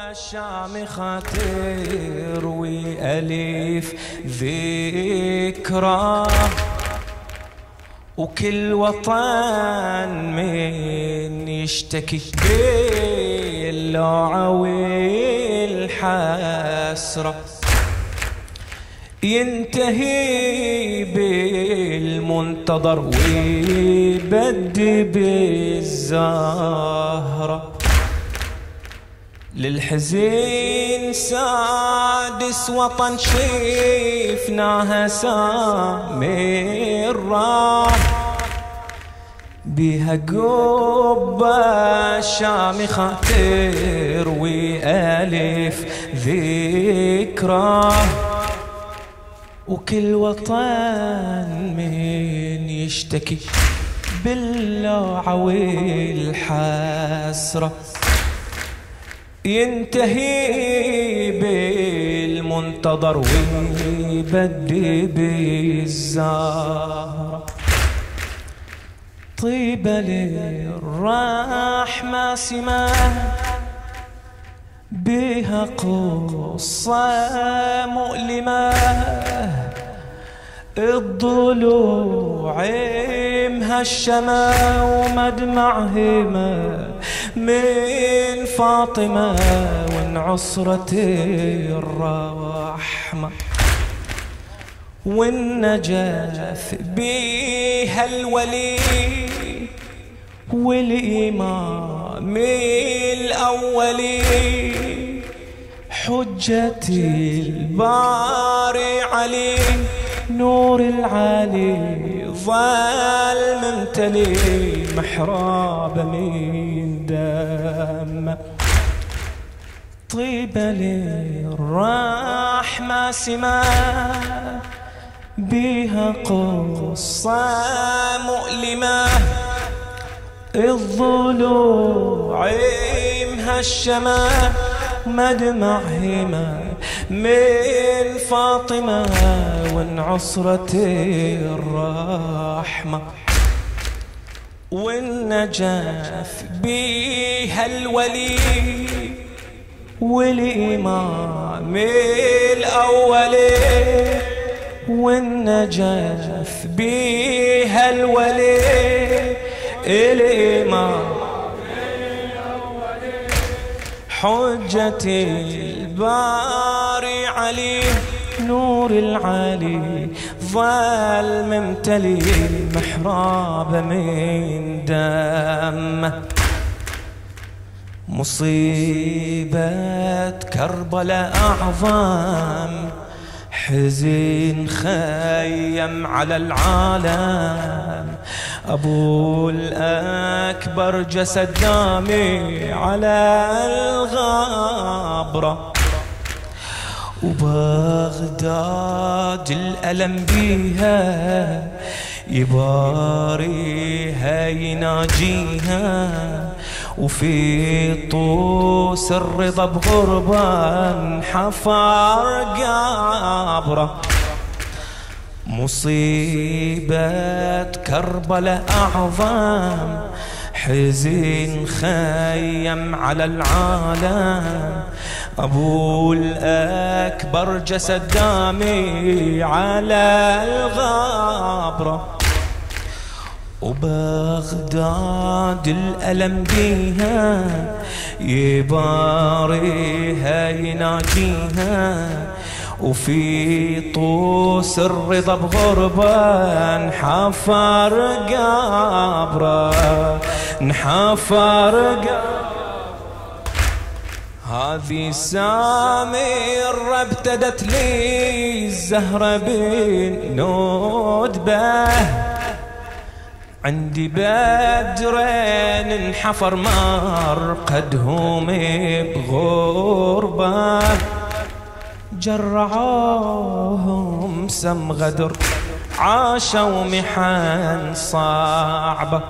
الشامخة تروي أليف ذكرى، وكل وطن من يشتكي باللوعة والحسرة، ينتهي بالمنتظر ويبدي بالزهرة. للحزين سادس وطن شفناها سامرة، بيها قبة شامخة تروي ألف ذكرى، وكل وطن من يشتكي باللوعة والحسرة، ينتهي بالمنتظر ويبدي بالزهرة. طيبة للرحمة سماه، بها قصة مؤلمة، الضلوع مهشمة ومدمعهما من فاطمة وانعصرة الرحمة، والنجف بيها الولي والإمام الأولي، حجة الباري علي نور العالي ظل ممتلي، محراب من دم. طيبة للرحمة سماه، بها قصة مؤلمة، الضلوع مهشمة مدمعهما من فاطمة وانعصرة الرحمة، والنجف بيها الولي والإمام الأولي، والنجف بيها الولي الإمام حجة الباري علي نور العالي ظل ممتلي، محراب من دم. مصيبة كربلاء أعظم، حزين خيم على العالم، أبو الأكبر جسد دامي على الغابرة، وبغداد الألم بيها يباريها يناجيها، وفي طوس الرضا بغربة حفر قبره. مصيبة كربلاء أعظم، حزين خيم على العالم، أبو الأكبر جسد دامي على الغابرة، وبغداد الألم بيها يباريها يناجيها، وفي طوس الرضا بغربة انحفر قبره، انحفر قبره. هذه سامرة ابتدت لي الزهرة بالندبة، عندي بدرين انحفر مرقدهم بغربة، جرعوهم سم غدر عاشوا محن صعبة،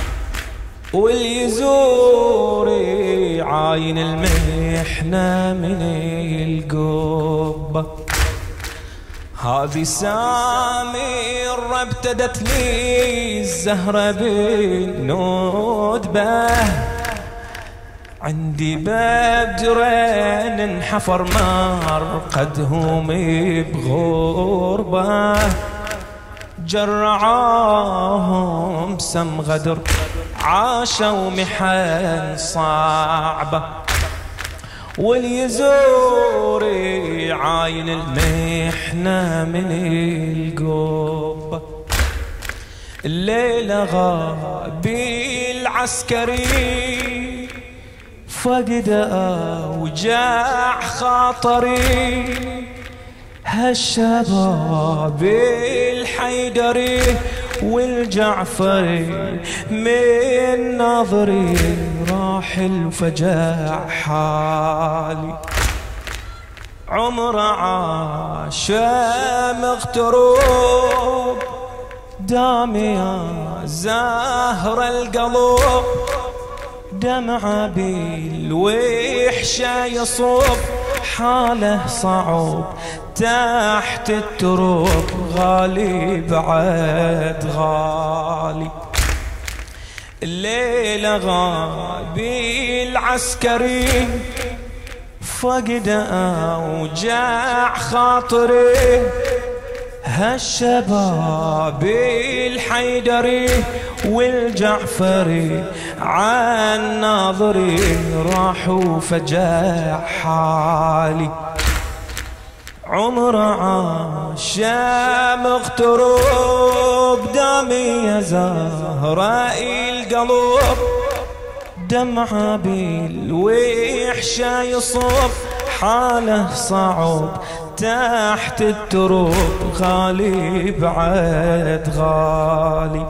واليزور عاين المحنة من القبة. هذه سامرة ابتدت لي الزهرة بالندبة، عندي بدرين انحفر مرقدهم بغربة، جرعاهم سم غدر، عاشوا محن صعبة، واليزور عاين المحنة من القبة. الليلة غابي العسكري، فقد أوجاع خاطري، هالشباب الحيدري والجعفري من نظري، راح الفجاع حالي. عمر عاش مغتروب، دامي يا زهر القلب، دمعة بالوحشة يصب، حاله صعب تحت التراب، غالي بعد غالي. الليلة غابي العسكري، فقد أوجاع خاطري، هالشباب الحيدري والجعفري عن ناظري، راحوا فجاع حالي. عمر عاش مغتروب، دامي يا زهراء القلب، دمعة بالوحشة يصب، حاله صعب تحت التراب، غالي بعد غالي.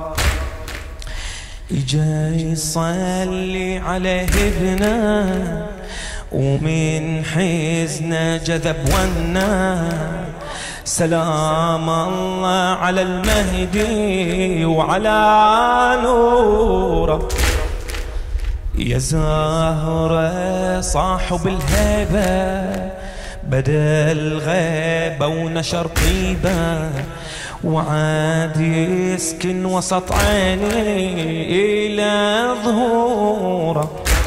اجا يصلي عليه ابنه، ومن حزنه جذب ونا، سلام الله على المهدي وعلى نوره. يا زهرة صاحب الهيبة، بدا الغيبة ونشر طيبة، وعاد يسكن وسط عيني إلى ظهوره.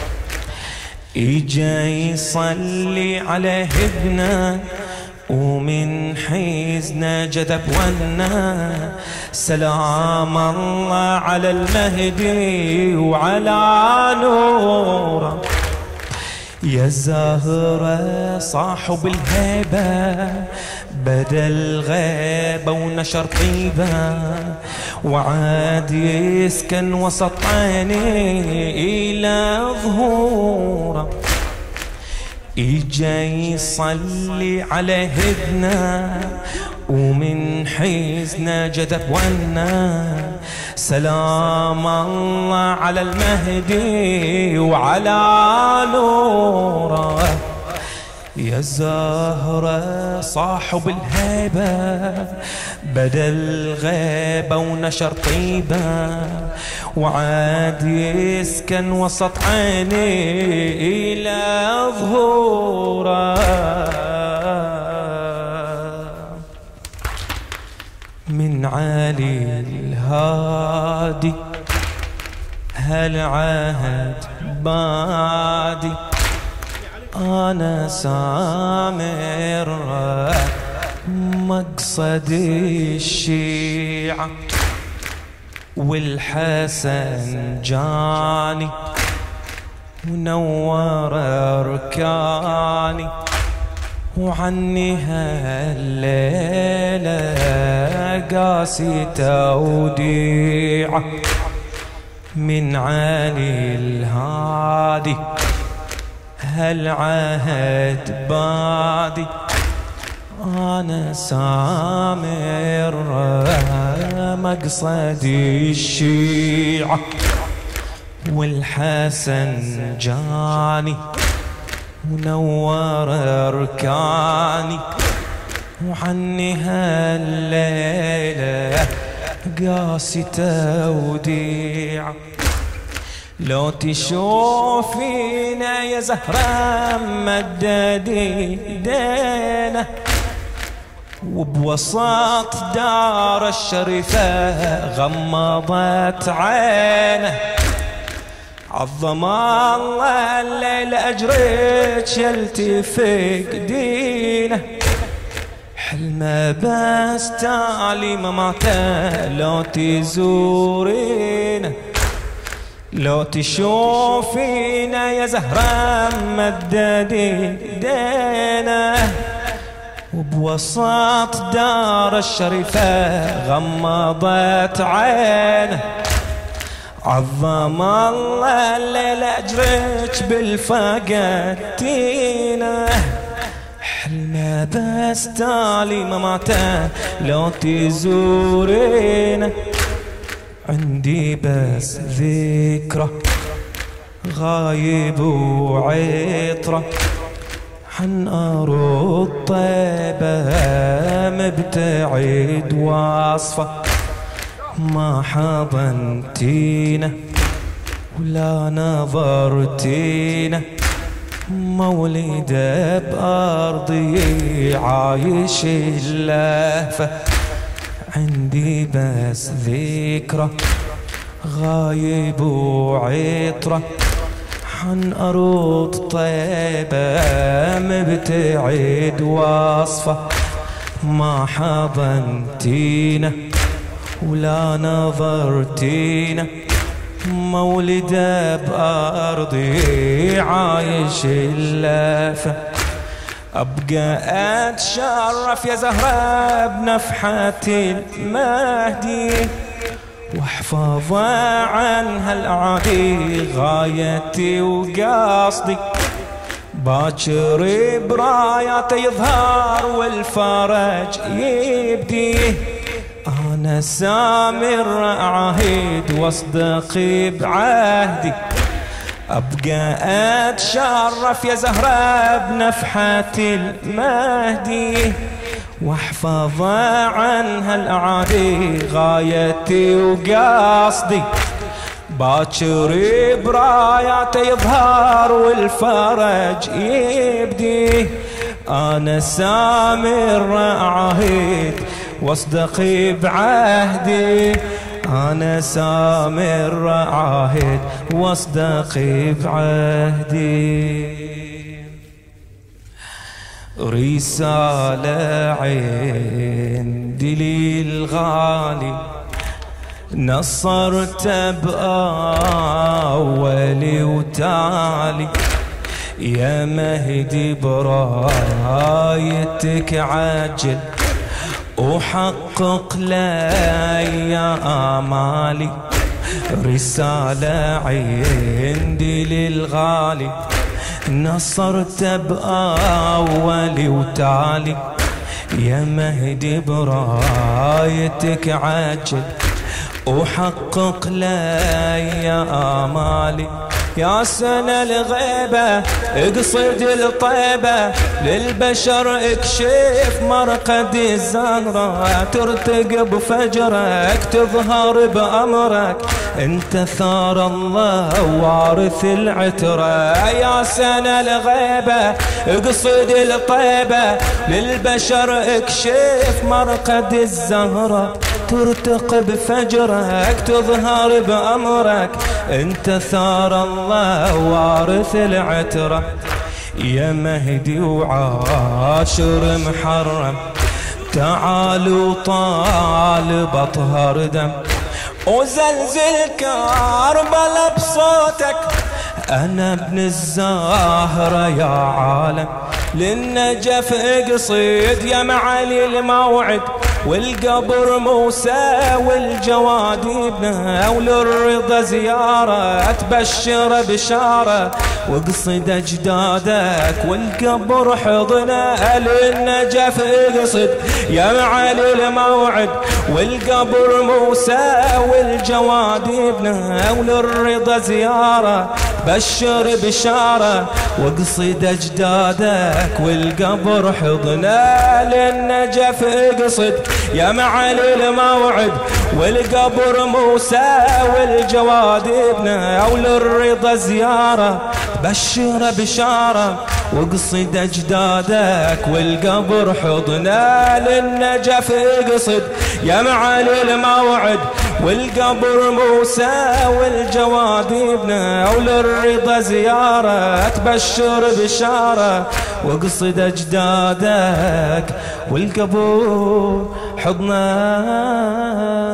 اجا يصلي عليه ابنه، ومن حزنه جذب ونا، سلام الله على المهدي وعلى نوره. يا زهرة صاحب الهيبة، بدا الغيبة ونشر طيبة، وعاد يسكن وسط عيني إلى ظهوره. اجا يصلي عليه ابنه، ومن حزنه جذب ونا، سلام الله على المهدي وعلى نوره. يا زهرة صاحب الهيبة، بدا الغيبة ونشر طيبة، وعاد يسكن وسط عيني إلى ظهوره. من عالي الهادي هالعهد بادي، أنا سامر مقصد الشيعة، والحسن جاني ونور أركاني، وعني هالليلة قاسي توديعة. من عالي الهادي هالعهد بادي، أنا سامر مقصد الشيعة، والحسن جاني ونور أركاني، وعني هالليلة قاسي توديعة. لو تشوفينا يا زهرة مدد ايدينا، وبوسط دار الشريفة غمضت عينه، عظم الله الليل أجريك يلتفق دينه، حلمه بس تالي مماته لو تزورينه، لو تشوفينا يا زهرة مددي ايدينا، وبوسط دار الشريفة غمضت عينه. عظم الله الليل أجرك بالفقدتينا، حلمه بس تالي مماته لو تزورينا. عندي بس ذكرى غايب وعطرة، حن أرض طيبة مبتعد وصفة، ما حضنتينا ولا نظرتينا، مولده بأرضي عايش اللهفة. عندي بس ذكرى غايب وعطرة، حن أرض طيبة مبتعد وصفة، ما حضنتينا ولا نظرتينا، مولده بأرضي عايش اللهفة. أبقى أتشرف يا زهرة بنفحة المهدي، واحفظ عنها الأعادي غايتي وقصدي، باكر براياته يظهر والفرج يبدي. أنا سامر عهد واصدق بعهدي، أبقى أتشرف يا زهرة بنفحة المهدي، واحفظ عنها الأعادي غايتي وقصدي، باكر براياته يظهر والفرج يبدي. أنا سامر عهد واصدق بعهدي، أنا سامر عهد واصدق بعهدي. رسالة عندي للغالي، نصرت بأولي وتالي، يا مهدي برايتك عجل وحقق لي آمالي. رسالة عندي للغالي، نصرت بأولي وتالي، يا مهدي برايتك عجل وحقق لي آمالي. يا سنة الغيبة اقصد الطيبة، للبشر اكشف مرقد الزهرة، ترتق بفجرك تظهر بأمرك، انت ثار الله وارث العترة. يا سنة الغيبة اقصد الطيبة، للبشر اكشف مرقد الزهرة، ترتق بفجرك تظهر بأمرك، انت ثار الله وارث العترة. يا مهدي وعاشر محرم، تعال وطالب اطهر دم، وزلزل كربلا بصوتك، انا ابن الزهرة يا عالم. للنجف اقصد يا معالي الموعد، والقبر موسى والجواد ابنه، وللرضا زيارة تبشر بشارة، واقصد اجدادك والقبر حضنه. للنجف اقصد يا معالي الموعد، والقبر موسى والجواد ابنه، وللرضا زيارة بشر بشارة، واقصد اجدادك والقبر حضنه. للنجف اقصد يا معالي الموعد، والقبر موسى والجواد ابنه، وللرضا زيارة بشر بشارة، واقصد أجدادك والقبر حضنا للنجف اقصد يا معالي الموعد والقبر موسى والجواد ابنه وللرضا زيارة تبشر بشارة واقصد أجدادك والقبر حضنا